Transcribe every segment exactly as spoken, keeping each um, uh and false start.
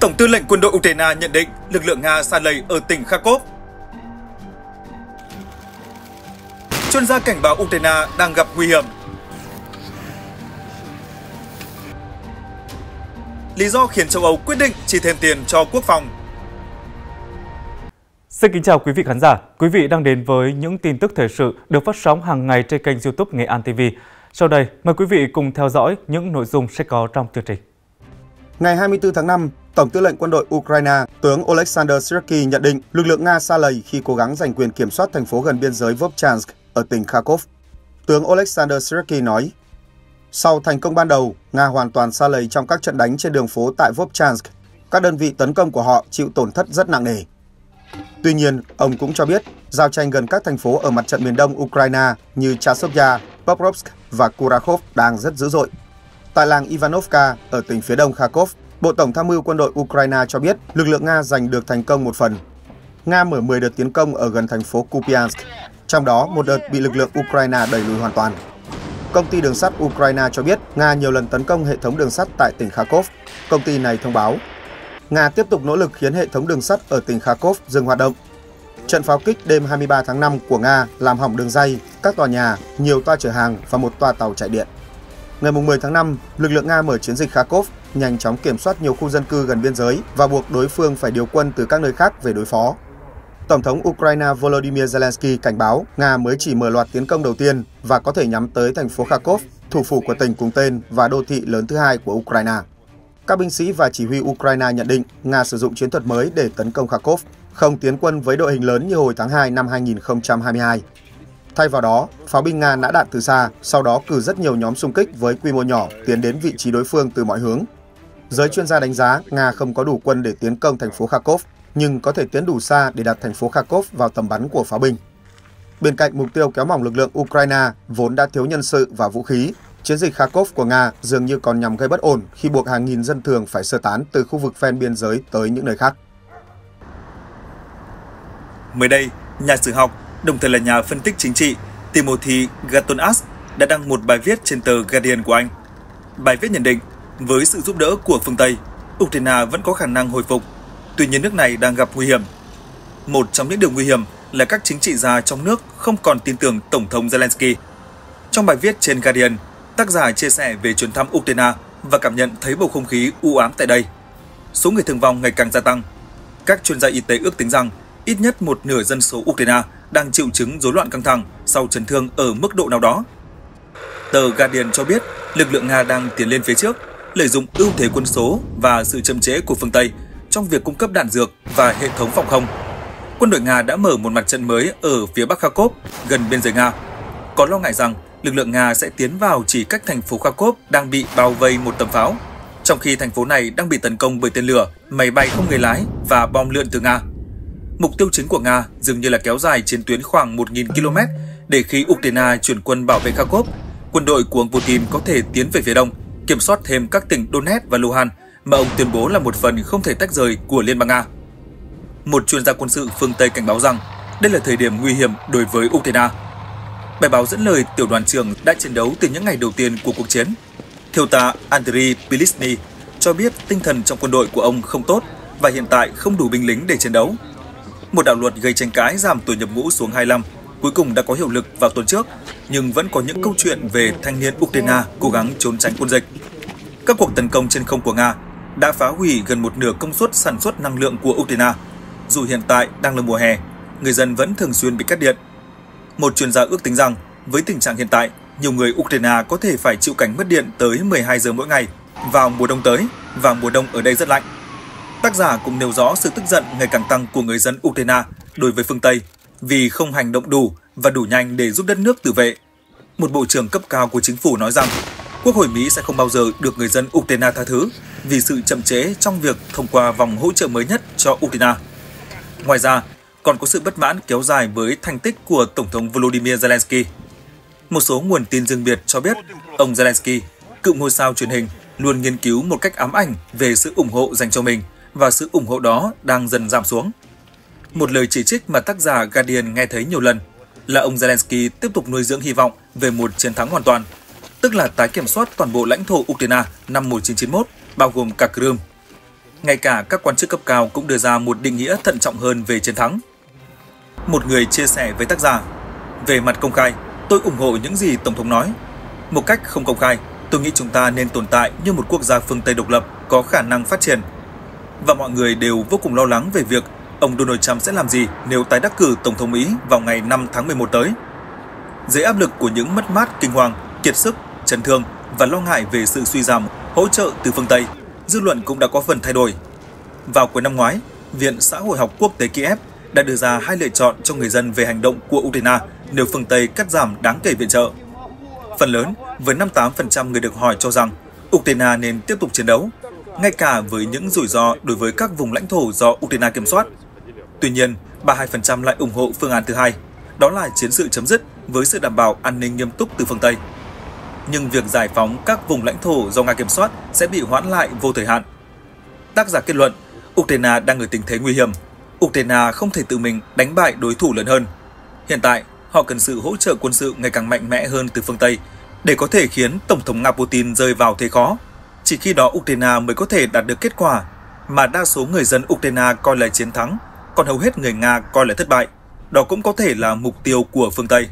Tổng tư lệnh quân đội Ukraine nhận định lực lượng Nga sa lầy ở tỉnh Kharkov. Chuyên gia cảnh báo Ukraine đang gặp nguy hiểm. Lý do khiến châu Âu quyết định chi thêm tiền cho quốc phòng. Xin kính chào quý vị khán giả. Quý vị đang đến với những tin tức thời sự được phát sóng hàng ngày trên kênh YouTube Nghệ An ti vi. Sau đây, mời quý vị cùng theo dõi những nội dung sẽ có trong chương trình. Ngày hai mươi tư tháng năm, Tổng tư lệnh quân đội Ukraine, tướng Oleksandr Syrsky nhận định lực lượng Nga sa lầy khi cố gắng giành quyền kiểm soát thành phố gần biên giới Vovchansk ở tỉnh Kharkov. Tướng Oleksandr Syrsky nói, sau thành công ban đầu, Nga hoàn toàn sa lầy trong các trận đánh trên đường phố tại Vovchansk. Các đơn vị tấn công của họ chịu tổn thất rất nặng nề. Tuy nhiên, ông cũng cho biết giao tranh gần các thành phố ở mặt trận miền đông Ukraine như Chasiv-Yar, Pokrovsk và Kurakhov đang rất dữ dội. Tại làng Ivanovka ở tỉnh phía đông Kharkov, Bộ Tổng tham mưu quân đội Ukraine cho biết lực lượng Nga giành được thành công một phần. Nga mở mười đợt tiến công ở gần thành phố Kupiansk, trong đó một đợt bị lực lượng Ukraine đẩy lùi hoàn toàn. Công ty đường sắt Ukraine cho biết Nga nhiều lần tấn công hệ thống đường sắt tại tỉnh Kharkov. Công ty này thông báo Nga tiếp tục nỗ lực khiến hệ thống đường sắt ở tỉnh Kharkov dừng hoạt động. Trận pháo kích đêm hai mươi ba tháng năm của Nga làm hỏng đường ray, các tòa nhà, nhiều toa chở hàng và một toa tàu chạy điện. Ngày mười tháng năm, lực lượng Nga mở chiến dịch Kharkov, nhanh chóng kiểm soát nhiều khu dân cư gần biên giới và buộc đối phương phải điều quân từ các nơi khác về đối phó. Tổng thống Ukraine Volodymyr Zelensky cảnh báo Nga mới chỉ mở loạt tiến công đầu tiên và có thể nhắm tới thành phố Kharkov, thủ phủ của tỉnh cùng tên và đô thị lớn thứ hai của Ukraine. Các binh sĩ và chỉ huy Ukraine nhận định Nga sử dụng chiến thuật mới để tấn công Kharkov, không tiến quân với đội hình lớn như hồi tháng hai năm hai nghìn không trăm hai mươi hai. Thay vào đó, pháo binh Nga nã đạn từ xa, sau đó cử rất nhiều nhóm xung kích với quy mô nhỏ tiến đến vị trí đối phương từ mọi hướng. Giới chuyên gia đánh giá Nga không có đủ quân để tiến công thành phố Kharkov, nhưng có thể tiến đủ xa để đặt thành phố Kharkov vào tầm bắn của pháo binh. Bên cạnh mục tiêu kéo mỏng lực lượng Ukraine vốn đã thiếu nhân sự và vũ khí, chiến dịch Kharkov của Nga dường như còn nhằm gây bất ổn khi buộc hàng nghìn dân thường phải sơ tán từ khu vực ven biên giới tới những nơi khác. Mới đây, nhà sử học, đồng thời là nhà phân tích chính trị Timothy Gattonas đã đăng một bài viết trên tờ Guardian của Anh. Bài viết nhận định, với sự giúp đỡ của phương Tây, Ukraine vẫn có khả năng hồi phục, tuy nhiên nước này đang gặp nguy hiểm. Một trong những điều nguy hiểm là các chính trị gia trong nước không còn tin tưởng Tổng thống Zelensky. Trong bài viết trên Guardian, tác giả chia sẻ về chuyến thăm Ukraine và cảm nhận thấy bầu không khí u ám tại đây. Số người thương vong ngày càng gia tăng. Các chuyên gia y tế ước tính rằng ít nhất một nửa dân số Ukraine đang chịu chứng rối loạn căng thẳng sau chấn thương ở mức độ nào đó. Tờ Guardian cho biết lực lượng Nga đang tiến lên phía trước, lợi dụng ưu thế quân số và sự chậm trễ của phương Tây trong việc cung cấp đạn dược và hệ thống phòng không. Quân đội Nga đã mở một mặt trận mới ở phía bắc Kharkov, gần biên giới Nga. Có lo ngại rằng lực lượng Nga sẽ tiến vào chỉ cách thành phố Kharkov đang bị bao vây một tầm pháo, trong khi thành phố này đang bị tấn công bởi tên lửa, máy bay không người lái và bom lượn từ Nga. Mục tiêu chính của Nga dường như là kéo dài chiến tuyến khoảng một nghìn ki lô mét để khi Ukraine chuyển quân bảo vệ Kharkov, quân đội của ông Putin có thể tiến về phía đông, kiểm soát thêm các tỉnh Donetsk và Luhansk mà ông tuyên bố là một phần không thể tách rời của Liên bang Nga. Một chuyên gia quân sự phương Tây cảnh báo rằng đây là thời điểm nguy hiểm đối với Ukraine. Bài báo dẫn lời tiểu đoàn trưởng đã chiến đấu từ những ngày đầu tiên của cuộc chiến. Thiếu tá Andriy Pilisny cho biết tinh thần trong quân đội của ông không tốt và hiện tại không đủ binh lính để chiến đấu. Một đạo luật gây tranh cãi giảm tuổi nhập ngũ xuống hai mươi lăm cuối cùng đã có hiệu lực vào tuần trước, nhưng vẫn có những câu chuyện về thanh niên Ukraine cố gắng trốn tránh quân dịch. Các cuộc tấn công trên không của Nga đã phá hủy gần một nửa công suất sản xuất năng lượng của Ukraine. Dù hiện tại đang là mùa hè, người dân vẫn thường xuyên bị cắt điện. Một chuyên gia ước tính rằng với tình trạng hiện tại, nhiều người Ukraine có thể phải chịu cảnh mất điện tới mười hai giờ mỗi ngày vào mùa đông tới, và mùa đông ở đây rất lạnh. Tác giả cũng nêu rõ sự tức giận ngày càng tăng của người dân Ukraine đối với phương Tây vì không hành động đủ và đủ nhanh để giúp đất nước tự vệ. Một bộ trưởng cấp cao của chính phủ nói rằng Quốc hội Mỹ sẽ không bao giờ được người dân Ukraine tha thứ vì sự chậm trễ trong việc thông qua vòng hỗ trợ mới nhất cho Ukraine. Ngoài ra, còn có sự bất mãn kéo dài với thành tích của Tổng thống Volodymyr Zelensky. Một số nguồn tin riêng biệt cho biết ông Zelensky, cựu ngôi sao truyền hình, luôn nghiên cứu một cách ám ảnh về sự ủng hộ dành cho mình và sự ủng hộ đó đang dần giảm xuống. Một lời chỉ trích mà tác giả Guardian nghe thấy nhiều lần là ông Zelensky tiếp tục nuôi dưỡng hy vọng về một chiến thắng hoàn toàn, tức là tái kiểm soát toàn bộ lãnh thổ Ukraine năm một nghìn chín trăm chín mươi mốt, bao gồm cả Crimea. Ngay cả các quan chức cấp cao cũng đưa ra một định nghĩa thận trọng hơn về chiến thắng. Một người chia sẻ với tác giả, về mặt công khai, tôi ủng hộ những gì Tổng thống nói. Một cách không công khai, tôi nghĩ chúng ta nên tồn tại như một quốc gia phương Tây độc lập có khả năng phát triển. Và mọi người đều vô cùng lo lắng về việc ông Donald Trump sẽ làm gì nếu tái đắc cử Tổng thống Mỹ vào ngày năm tháng mười một tới. Dưới áp lực của những mất mát kinh hoàng, kiệt sức, chấn thương và lo ngại về sự suy giảm hỗ trợ từ phương Tây, dư luận cũng đã có phần thay đổi. Vào cuối năm ngoái, Viện Xã hội học quốc tế Kiev đã đưa ra hai lựa chọn cho người dân về hành động của Ukraine nếu phương Tây cắt giảm đáng kể viện trợ. Phần lớn, với năm mươi tám phần trăm người được hỏi cho rằng Ukraine nên tiếp tục chiến đấu, ngay cả với những rủi ro đối với các vùng lãnh thổ do Ukraine kiểm soát. Tuy nhiên, ba mươi hai phần trăm lại ủng hộ phương án thứ hai, đó là chiến sự chấm dứt với sự đảm bảo an ninh nghiêm túc từ phương Tây. Nhưng việc giải phóng các vùng lãnh thổ do Nga kiểm soát sẽ bị hoãn lại vô thời hạn. Tác giả kết luận, Ukraine đang ở tình thế nguy hiểm. Ukraine không thể tự mình đánh bại đối thủ lớn hơn. Hiện tại, họ cần sự hỗ trợ quân sự ngày càng mạnh mẽ hơn từ phương Tây để có thể khiến Tổng thống Nga Putin rơi vào thế khó. Chỉ khi đó Ukraine mới có thể đạt được kết quả mà đa số người dân Ukraine coi là chiến thắng, còn hầu hết người Nga coi là thất bại. Đó cũng có thể là mục tiêu của phương Tây.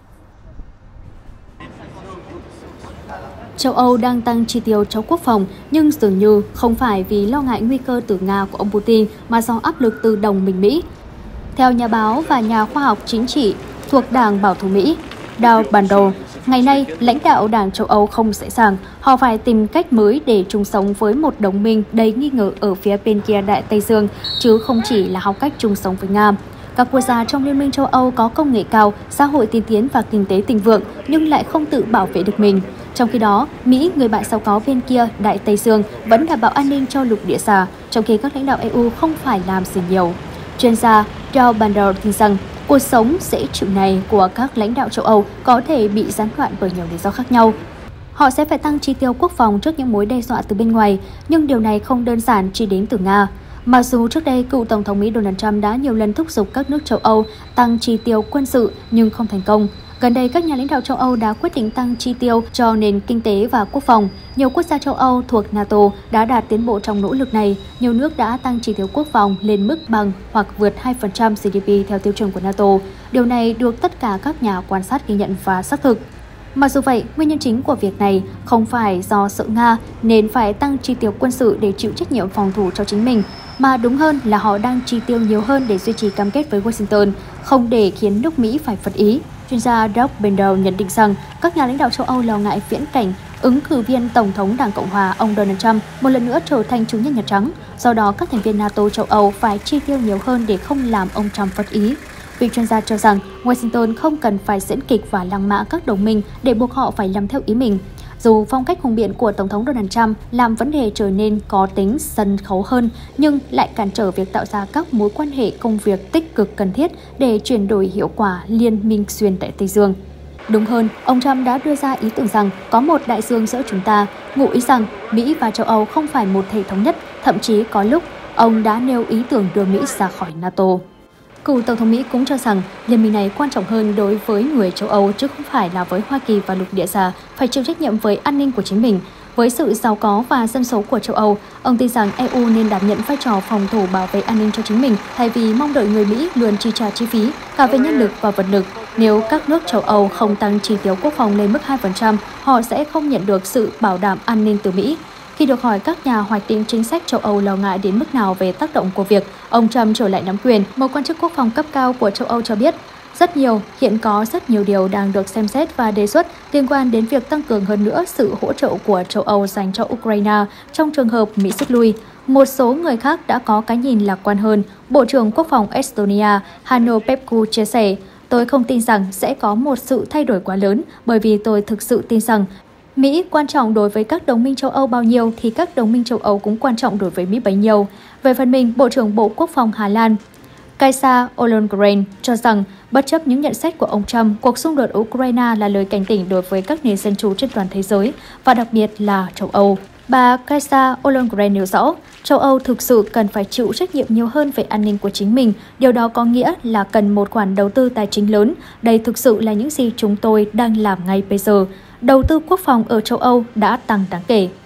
Châu Âu đang tăng chi tiêu cho quốc phòng, nhưng dường như không phải vì lo ngại nguy cơ từ Nga của ông Putin mà do áp lực từ đồng minh Mỹ. Theo nhà báo và nhà khoa học chính trị thuộc Đảng Bảo thủ Mỹ, Dow Bandel, ngày nay lãnh đạo Đảng châu Âu không dễ dàng, họ phải tìm cách mới để chung sống với một đồng minh đầy nghi ngờ ở phía bên kia Đại Tây Dương, chứ không chỉ là học cách chung sống với Nga. Các quốc gia trong Liên minh châu Âu có công nghệ cao, xã hội tiên tiến và kinh tế thịnh vượng nhưng lại không tự bảo vệ được mình. Trong khi đó, Mỹ, người bạn giàu có bên kia Đại Tây Dương, vẫn đảm bảo an ninh cho lục địa già, trong khi các lãnh đạo e u không phải làm gì nhiều. Chuyên gia Dow Bandel tin rằng cuộc sống dễ chịu này của các lãnh đạo châu Âu có thể bị gián đoạn bởi nhiều lý do khác nhau. Họ sẽ phải tăng chi tiêu quốc phòng trước những mối đe dọa từ bên ngoài, nhưng điều này không đơn giản chỉ đến từ Nga. Mặc dù trước đây, cựu Tổng thống Mỹ Donald Trump đã nhiều lần thúc giục các nước châu Âu tăng chi tiêu quân sự nhưng không thành công. Gần đây, các nhà lãnh đạo châu Âu đã quyết định tăng chi tiêu cho nền kinh tế và quốc phòng. Nhiều quốc gia châu Âu thuộc NATO đã đạt tiến bộ trong nỗ lực này. Nhiều nước đã tăng chi tiêu quốc phòng lên mức bằng hoặc vượt hai phần trăm giê đê pê theo tiêu chuẩn của NATO. Điều này được tất cả các nhà quan sát ghi nhận và xác thực. Mặc dù vậy, nguyên nhân chính của việc này không phải do sợ Nga nên phải tăng chi tiêu quân sự để chịu trách nhiệm phòng thủ cho chính mình, mà đúng hơn là họ đang chi tiêu nhiều hơn để duy trì cam kết với Washington, không để khiến nước Mỹ phải phật ý. Chuyên gia Dow Bandel nhận định rằng các nhà lãnh đạo châu Âu lo ngại viễn cảnh ứng cử viên Tổng thống Đảng Cộng hòa ông Donald Trump một lần nữa trở thành chủ nhân Nhà Trắng. Do đó, các thành viên NATO châu Âu phải chi tiêu nhiều hơn để không làm ông Trump phật ý. Vị chuyên gia cho rằng Washington không cần phải diễn kịch và lăng mạ các đồng minh để buộc họ phải làm theo ý mình. Dù phong cách hùng biện của Tổng thống Donald Trump làm vấn đề trở nên có tính sân khấu hơn, nhưng lại cản trở việc tạo ra các mối quan hệ công việc tích cực cần thiết để chuyển đổi hiệu quả liên minh xuyên Đại Tây Dương. Đúng hơn, ông Trump đã đưa ra ý tưởng rằng có một đại dương giữa chúng ta, ngụ ý rằng Mỹ và châu Âu không phải một thể thống nhất, thậm chí có lúc ông đã nêu ý tưởng đưa Mỹ ra khỏi NATO. Cựu Tổng thống Mỹ cũng cho rằng liên minh này quan trọng hơn đối với người châu Âu chứ không phải là với Hoa Kỳ và lục địa già, phải chịu trách nhiệm với an ninh của chính mình. Với sự giàu có và dân số của châu Âu, ông tin rằng e u nên đảm nhận vai trò phòng thủ bảo vệ an ninh cho chính mình thay vì mong đợi người Mỹ luôn chi trả chi phí cả về nhân lực và vật lực. Nếu các nước châu Âu không tăng chi tiêu quốc phòng lên mức hai phần trăm, họ sẽ không nhận được sự bảo đảm an ninh từ Mỹ. Khi được hỏi các nhà hoạch định chính sách châu Âu lo ngại đến mức nào về tác động của việc ông Trump trở lại nắm quyền, một quan chức quốc phòng cấp cao của châu Âu cho biết, rất nhiều, hiện có rất nhiều điều đang được xem xét và đề xuất liên quan đến việc tăng cường hơn nữa sự hỗ trợ của châu Âu dành cho Ukraine trong trường hợp Mỹ rút lui. Một số người khác đã có cái nhìn lạc quan hơn. Bộ trưởng Quốc phòng Estonia Hanno Pevkur chia sẻ, tôi không tin rằng sẽ có một sự thay đổi quá lớn bởi vì tôi thực sự tin rằng Mỹ quan trọng đối với các đồng minh châu Âu bao nhiêu thì các đồng minh châu Âu cũng quan trọng đối với Mỹ bấy nhiêu. Về phần mình, Bộ trưởng Bộ Quốc phòng Hà Lan Kajsa Ollongren cho rằng bất chấp những nhận xét của ông Trump, cuộc xung đột ở Ukraine là lời cảnh tỉnh đối với các nền dân chủ trên toàn thế giới và đặc biệt là châu Âu. Bà Kajsa Ollongren nêu rõ, châu Âu thực sự cần phải chịu trách nhiệm nhiều hơn về an ninh của chính mình. Điều đó có nghĩa là cần một khoản đầu tư tài chính lớn. Đây thực sự là những gì chúng tôi đang làm ngay bây giờ. Đầu tư quốc phòng ở châu Âu đã tăng đáng kể.